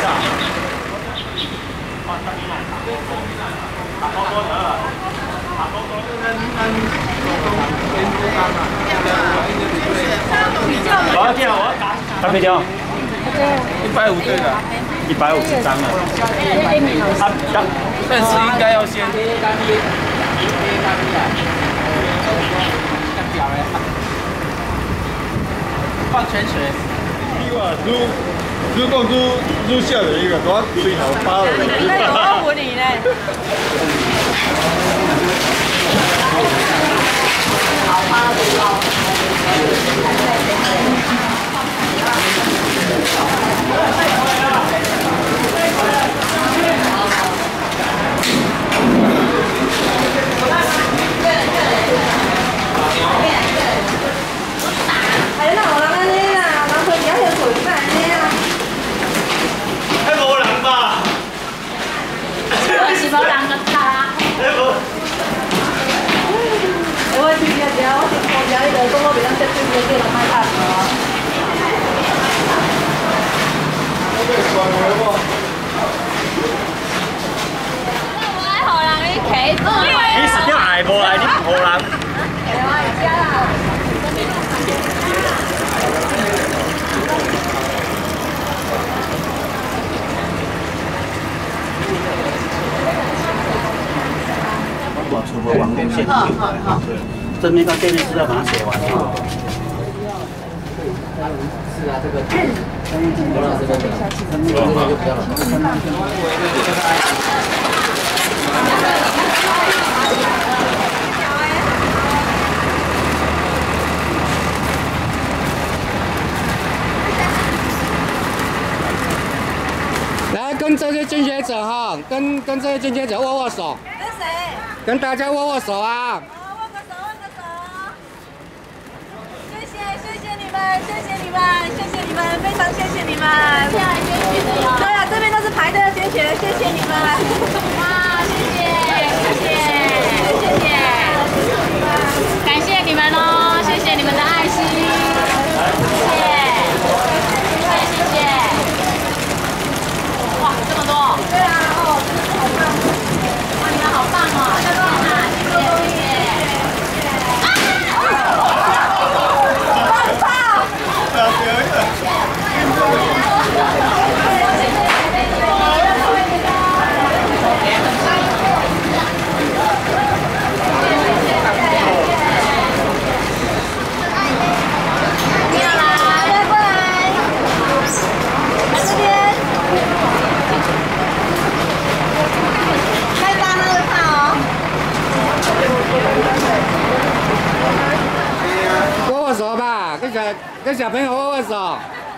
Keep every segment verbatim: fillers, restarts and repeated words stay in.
多少件？我咖啡胶。一百五对的。一百五十张了。啊，但是应该要先。放泉水。你话如如果如如下的一个，我最后包了。 那有我问你呢？哎，那我人安尼啦，人回家就回来安尼啊。 还无人吧？ 我是无人个打。 还无。 我听听听，我听听听，伊就讲我袂当接对面叫人卖拍哦。 我爱互人去骑住。 你是叫爱无爱？你唔互人。 系啊，而家啦。 我出个网路线图，正面跟背面资料把它写完。是啊，这个，罗老师这个，这个就比较好。来，跟这些竞选者哈，跟跟这些竞选者握握手。 跟谁？ 跟大家握握手啊！ 哦，握个手，握个手。谢谢，谢谢你们，谢谢你们，谢谢你们，非常谢谢你们。 现在捐血的哟。 对啊，这边都是排队的捐血的，谢谢你们。 哇，谢谢，谢谢，谢谢，感谢你们哦，谢谢你们的爱心，谢谢，谢谢。哇，这么多。 对啊，哦，真的好棒。 哇，你们好棒哦，谢谢啊，谢谢，谢谢。 握握手吧，跟小跟小朋友握握手。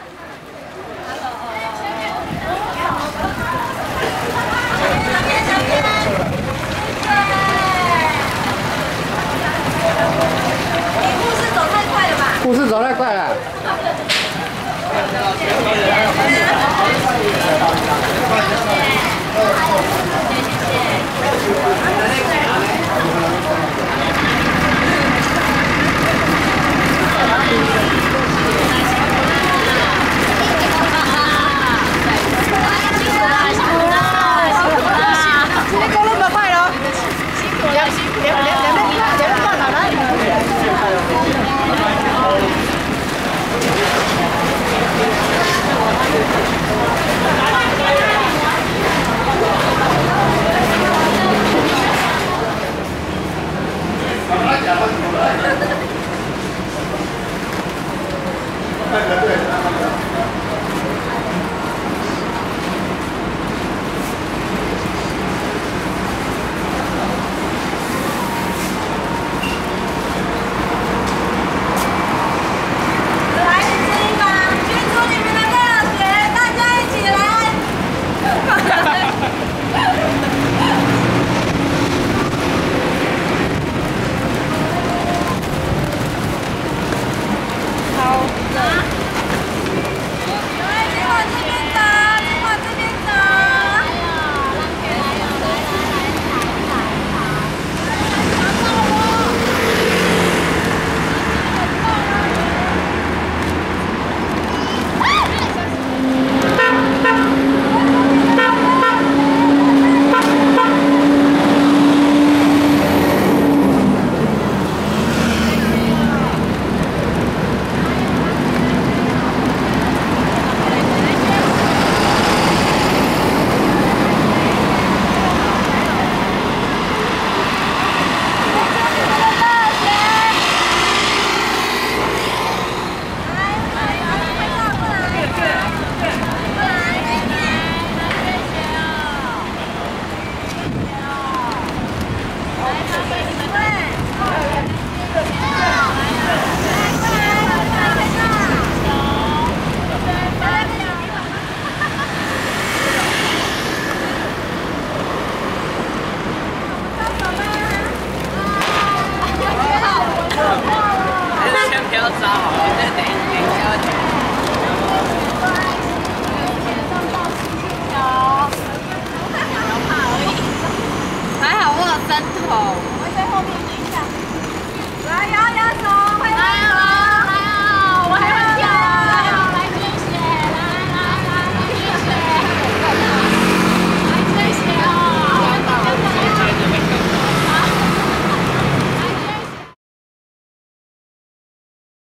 你护士走太快了吧？ 护士走太快了。 你讲那么快了？辛苦了，辛苦了。